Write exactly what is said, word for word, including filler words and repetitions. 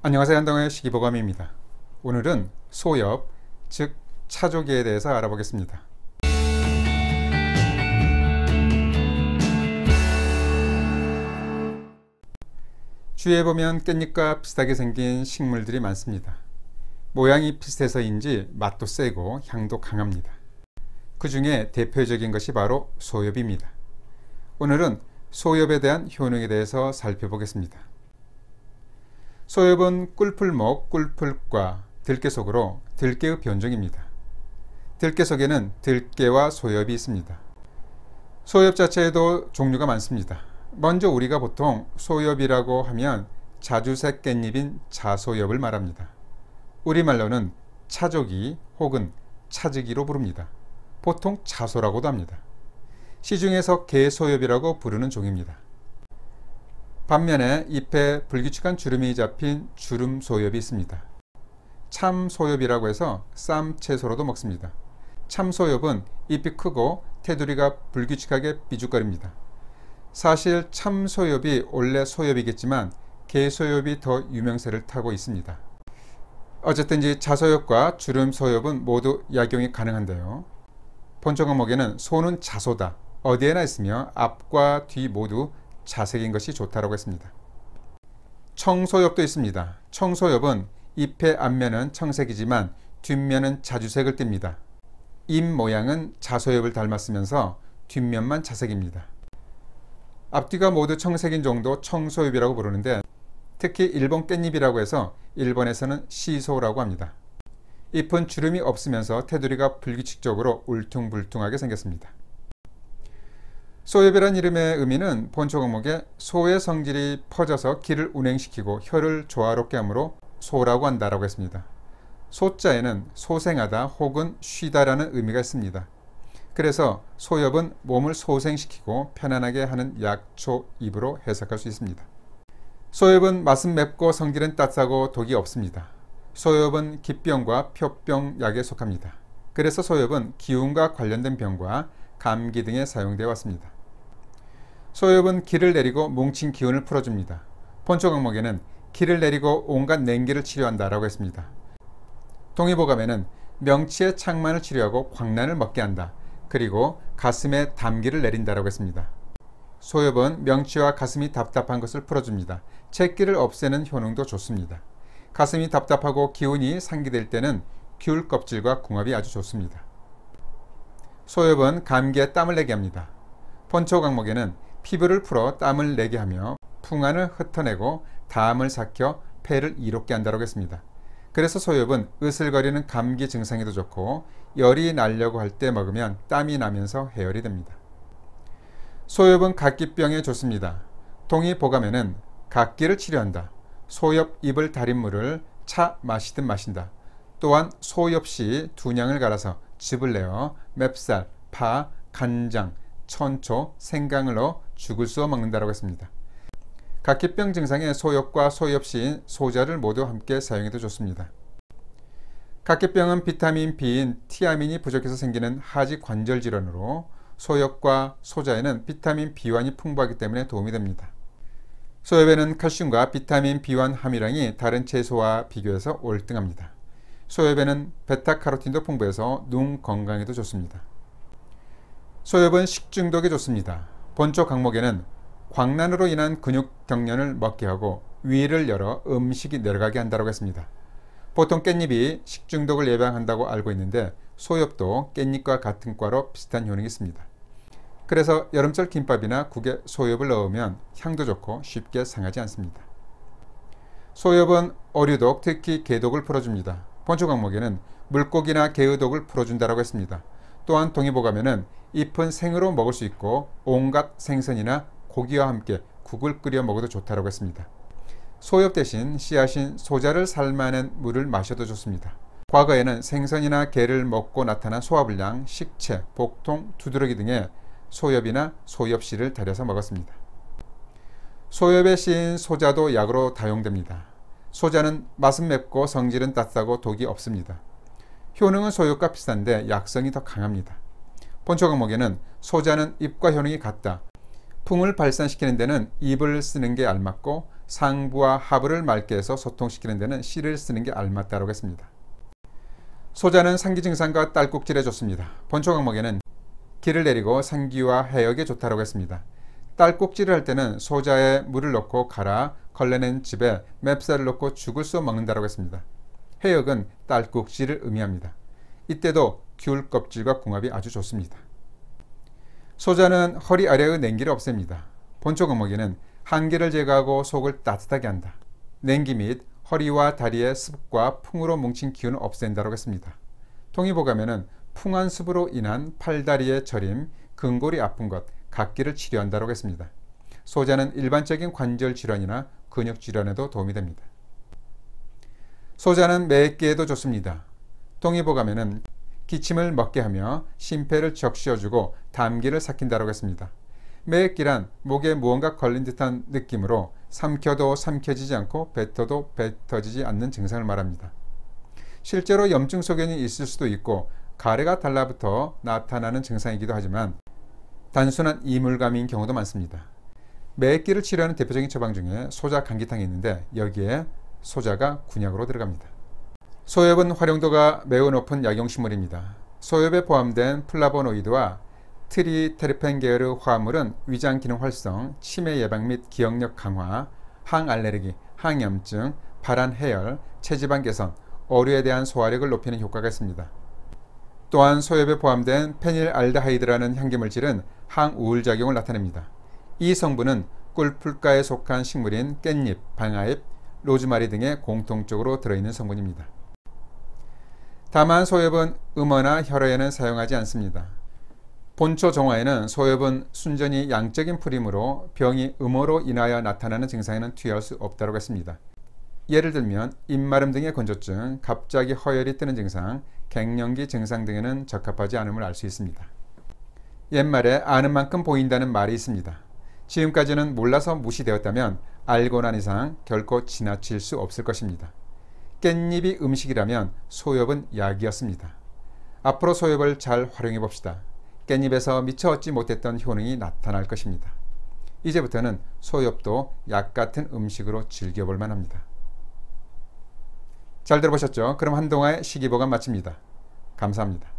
안녕하세요. 한동의 식이보감입니다. 오늘은 소엽, 즉 차조기에 대해서 알아보겠습니다. 주위에 보면 깻잎과 비슷하게 생긴 식물들이 많습니다. 모양이 비슷해서인지 맛도 세고 향도 강합니다. 그 중에 대표적인 것이 바로 소엽입니다. 오늘은 소엽에 대한 효능에 대해서 살펴보겠습니다. 소엽은 꿀풀목, 꿀풀과 들깨속으로 들깨의 변종입니다. 들깨속에는 들깨와 소엽이 있습니다. 소엽 자체에도 종류가 많습니다. 먼저 우리가 보통 소엽이라고 하면 자주색 깻잎인 자소엽을 말합니다. 우리말로는 차조기 혹은 차즈기로 부릅니다. 보통 자소라고도 합니다. 시중에서 개소엽이라고 부르는 종입니다. 반면에 잎에 불규칙한 주름이 잡힌 주름소엽이 있습니다. 참소엽이라고 해서 쌈 채소로도 먹습니다. 참소엽은 잎이 크고 테두리가 불규칙하게 삐죽거립니다. 사실 참소엽이 원래 소엽이겠지만 개소엽이 더 유명세를 타고 있습니다. 어쨌든지 자소엽과 주름소엽은 모두 약용이 가능한데요. 본종 항목에는 소는 자소다, 어디에나 있으며 앞과 뒤 모두 자색인 것이 좋다라고 했습니다. 청소엽도 있습니다. 청소엽은 잎의 앞면은 청색이지만 뒷면은 자주색을 띱니다. 잎 모양은 자소엽을 닮았으면서 뒷면만 자색입니다. 앞뒤가 모두 청색인 정도 청소엽이라고 부르는데 특히 일본 깻잎이라고 해서 일본에서는 시소라고 합니다. 잎은 주름이 없으면서 테두리가 불규칙적으로 울퉁불퉁하게 생겼습니다. 소엽이란 이름의 의미는 본초 항목에 소의 성질이 퍼져서 기를 운행시키고 혀를 조화롭게 하므로 소라고 한다라고 했습니다. 소자에는 소생하다 혹은 쉬다라는 의미가 있습니다. 그래서 소엽은 몸을 소생시키고 편안하게 하는 약초입으로 해석할 수 있습니다. 소엽은 맛은 맵고 성질은 따뜻하고 독이 없습니다. 소엽은 기병과 표병 약에 속합니다. 그래서 소엽은 기운과 관련된 병과 감기 등에 사용되어 왔습니다. 소엽은 기를 내리고 뭉친 기운을 풀어줍니다. 본초 항목에는 기를 내리고 온갖 냉기를 치료한다라고 했습니다. 동의보감에는 명치의 창만을 치료하고 광란을 먹게 한다. 그리고 가슴에 담기를 내린다라고 했습니다. 소엽은 명치와 가슴이 답답한 것을 풀어줍니다. 채기를 없애는 효능도 좋습니다. 가슴이 답답하고 기운이 상기될 때는 귤 껍질과 궁합이 아주 좋습니다. 소엽은 감기에 땀을 내게 합니다. 본초 항목에는 피부를 풀어 땀을 내게 하며 풍안을 흩어내고 담을 삭혀 폐를 이롭게 한다고 했습니다. 그래서 소엽은 으슬거리는 감기 증상에도 좋고 열이 나려고 할 때 먹으면 땀이 나면서 해열이 됩니다. 소엽은 각기병에 좋습니다. 동의보감에는 각기를 치료한다. 소엽 잎을 달인 물을 차 마시듯 마신다. 또한 소엽씨 두 냥을 갈아서 즙을 내어 맵쌀, 파, 간장, 천초, 생강을 넣어 죽을 쑤어 먹는다고 했습니다. 각기병 증상에 소엽과 소엽씨인 소자를 모두 함께 사용해도 좋습니다. 각기병은 비타민 B인 티아민이 부족해서 생기는 하지 관절 질환으로 소엽과 소자에는 비타민 비원이 풍부하기 때문에 도움이 됩니다. 소엽에는 칼슘과 비타민 비원 함유량이 다른 채소와 비교해서 월등합니다. 소엽에는 베타카로틴도 풍부해서 눈 건강에도 좋습니다. 소엽은 식중독에 좋습니다. 본초 항목에는 광란으로 인한 근육 경련을 먹게 하고 위를 열어 음식이 내려가게 한다고 했습니다. 보통 깻잎이 식중독을 예방한다고 알고 있는데 소엽도 깻잎과 같은 과로 비슷한 효능이 있습니다. 그래서 여름철 김밥이나 국에 소엽을 넣으면 향도 좋고 쉽게 상하지 않습니다. 소엽은 어류독, 특히 개독을 풀어줍니다. 본초 항목에는 물고기나 개의 독을 풀어준다고 했습니다. 또한 동의보감에는 잎은 생으로 먹을 수 있고 온갖 생선이나 고기와 함께 국을 끓여 먹어도 좋다고 했습니다. 소엽 대신 씨앗인 소자를 삶아낸 물을 마셔도 좋습니다. 과거에는 생선이나 게를 먹고 나타난 소화불량, 식체, 복통, 두드러기 등에 소엽이나 소엽씨를 달여서 먹었습니다. 소엽의 씨인 소자도 약으로 다용됩니다. 소자는 맛은 맵고 성질은 따뜻하고 독이 없습니다. 효능은 소엽과 비슷한데 약성이 더 강합니다. 본초 항목에는 소자는 잎과 효능이 같다. 풍을 발산시키는 데는 잎을 쓰는 게 알맞고 상부와 하부를 맑게 해서 소통시키는 데는 씨를 쓰는 게 알맞다고 했습니다. 소자는 상기 증상과 딸꾹질에 좋습니다. 본초 강목에는 기를 내리고 상기와 해역에 좋다고 했습니다. 딸꾹질을 할 때는 소자에 물을 넣고 갈아 걸러낸 즙에 맵쌀을 넣고 죽을 써 먹는다고 했습니다. 해역은 딸꾹질을 의미합니다. 이때도 귤 껍질과 궁합이 아주 좋습니다. 소자는 허리 아래의 냉기를 없앱니다. 본초 강목에는 한기를 제거하고 속을 따뜻하게 한다. 냉기 및 허리와 다리의 습과 풍으로 뭉친 기운을 없앤다고 했습니다. 동의보감에는 풍한 습으로 인한 팔다리의 저림, 근골이 아픈 것, 각기를 치료한다고 했습니다. 소자는 일반적인 관절 질환이나 근육 질환에도 도움이 됩니다. 소자는 매끼에도 좋습니다. 동의보감에는 기침을 먹게 하며 심폐를 적시어주고 담기를 삭힌다고 했습니다. 매끼란 목에 무언가 걸린 듯한 느낌으로 삼켜도 삼켜지지 않고 뱉어도 뱉어지지 않는 증상을 말합니다. 실제로 염증 소견이 있을 수도 있고 가래가 달라붙어 나타나는 증상이기도 하지만 단순한 이물감인 경우도 많습니다. 매끼를 치료하는 대표적인 처방 중에 소자 감기탕이 있는데 여기에 소자가 군약으로 들어갑니다. 소엽은 활용도가 매우 높은 약용식물입니다. 소엽에 포함된 플라보노이드와 트리테르펜 계열의 화합물은 위장 기능 활성, 치매 예방 및 기억력 강화, 항알레르기, 항염증, 발한 해열, 체지방 개선, 어류에 대한 소화력을 높이는 효과가 있습니다. 또한 소엽에 포함된 페닐알데하이드라는 향기물질은 항우울작용을 나타냅니다. 이 성분은 꿀풀가에 속한 식물인 깻잎, 방아잎, 로즈마리 등에 공통적으로 들어있는 성분입니다. 다만 소엽은 음어나 혈어에는 사용하지 않습니다. 본초 정화에는 소엽은 순전히 양적인 풀이므로 병이 음어로 인하여 나타나는 증상에는 투여할 수 없다고 했습니다. 예를 들면 입마름 등의 건조증, 갑자기 허열이 뜨는 증상, 갱년기 증상 등에는 적합하지 않음을 알 수 있습니다. 옛말에 아는 만큼 보인다는 말이 있습니다. 지금까지는 몰라서 무시되었다면 알고 난 이상 결코 지나칠 수 없을 것입니다. 깻잎이 음식이라면 소엽은 약이었습니다. 앞으로 소엽을 잘 활용해 봅시다. 깻잎에서 미처 얻지 못했던 효능이 나타날 것입니다. 이제부터는 소엽도 약 같은 음식으로 즐겨볼 만합니다. 잘 들어보셨죠? 그럼 한동안의 시기보감 마칩니다. 감사합니다.